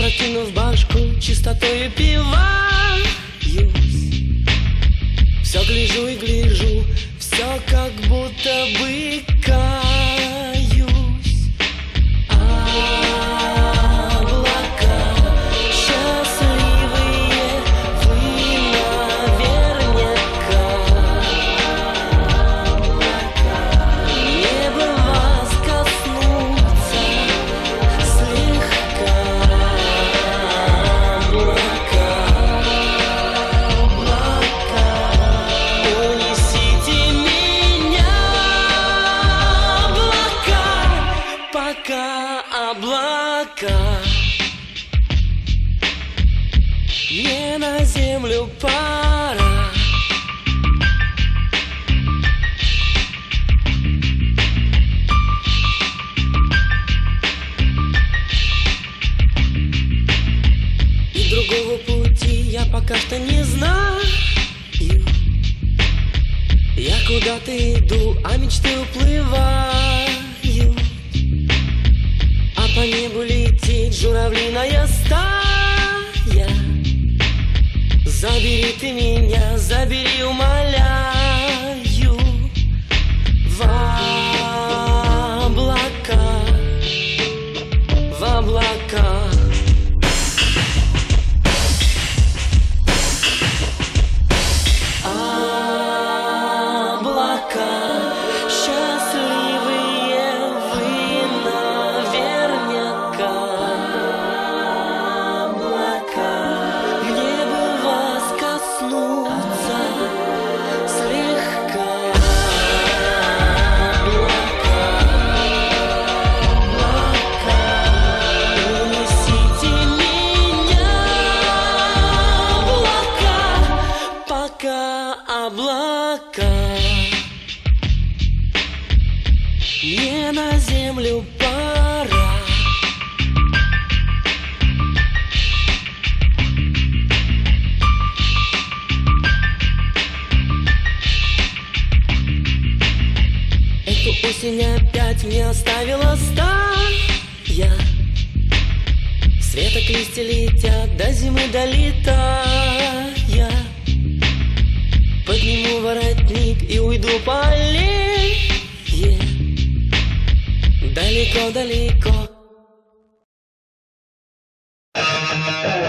Опрокинув башку, чистотою пиваюсь. Все гляжу и гляжу, все как будто бы каюсь. Облака счастливые, вы наверняка. Небо вас коснутся слегка. Облака, унесите меня, облака, пока облака мне на землю пора. И другого пути я пока что не знаю. Я куда-то иду, а мечты уплывают. А по небу летит журавлиная стая. Забери ты меня, забери, умоляю, в облака, в облака. Облака счастливые, вы наверняка. Облака, мне бы вас коснуться слегка. Облака, унесите меня, облака, пока облака мне на землю пора. Эту осень опять мне оставила стая. Светок листья летят, до зимы долетая. Подниму воротник и уйду по аллее далеко-далеко.